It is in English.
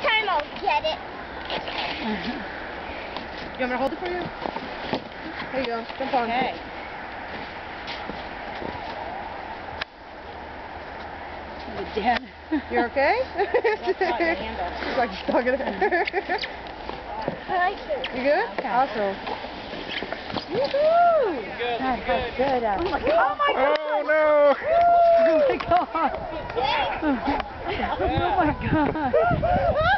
time I'll get it. You want me to hold it for you? There you go. Jump on. Okay. Dad. You're okay? That's not your handle. She's like stuck in it. You good? Okay. Awesome. Woohoo! Good. That's good. Oh my god. Oh no! Oh my god. Oh my god.